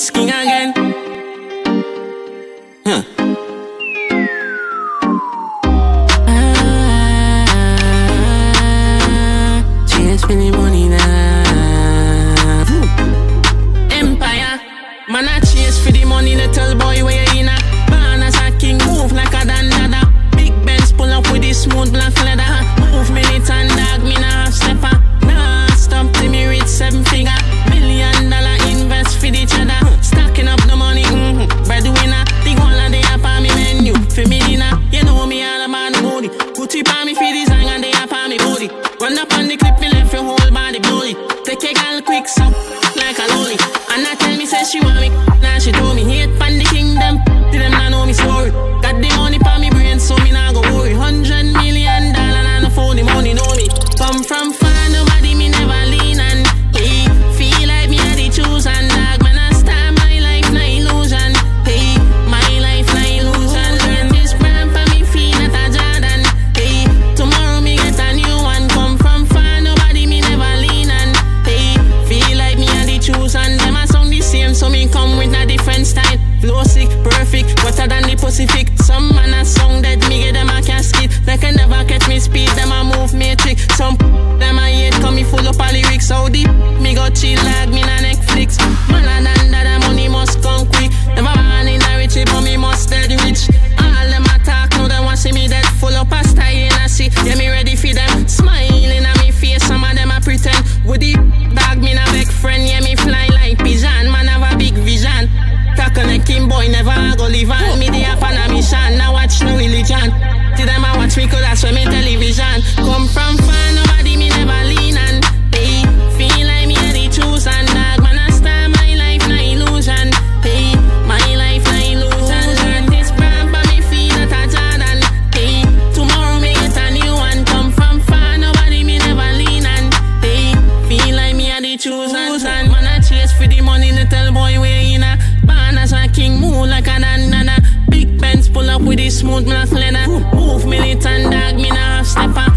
Beats King again. Chase for the money now. Empire, man I chase for the money. Little boy where you in a born as a king, move like a dandada. Big Benz pull up with the smooth black leather. Move militant dog, me nah half stepper. Nah stop till me reach 7 figure. $1 million invest for the cheddar. Stacking up the money, breadwinner. The whole of the app on me menu for me dinner. You know me all about the booty. Put it on me for design and the app on me booty. Run up on the clip, me left your whole body bloody. Take a girl quick suck like a lolly. And I tell me say she want me, now she told me hate pan the kingdom. Till them not know me story. Got the money pa me brain, so me nah go worry. $100 million and I phone the money know me. Come from far, nobody me never lean on. Hey, feel like me had the choose and dog. Man I start my life na illusion. Hey, my life na illusion. Learn this brand pa me feel not a Jordan. Hey, tomorrow me get a new one. Come from far, nobody me never lean on. Hey, feel like me had the choose and them a sound the same, so me come with a different style. Flow sick, perfect, wetter than the Pacific. Some man a song dead, me get them a casket. They can never catch me speed, them a move me trick. Some them a hate, come me full up a lyrics. So deep, me go chill like me na Netflix. Man a dan that money must come quick. Never born in a rich, but me must dead rich. All them attack, now they want see me dead. Full up a style in a see, yeah me ready for them. Smiling at me face, some of them a pretend. With the dog, me na big friend, yeah me fly like pigeon. Man have a big vision. Connecting boy never go live on. Me dey up on a mission, now watch no religion. Till them a watch me cause that's where me television. Come from far, nobody me never lean on. Hey, feel like me a the choose and dog. Man I start my life na illusion. Hey, my life na illusion. Learn this brand but me feel not a Jordan. Hey, tomorrow me get a new one. Come from far, nobody me never lean on. Hey, feel like me a the choose and man I chase for the money. Little boy where you in a as a king, move like a dandana. Big Benz pull up with the smooth black leather. Move militant dog, me nah half stepper.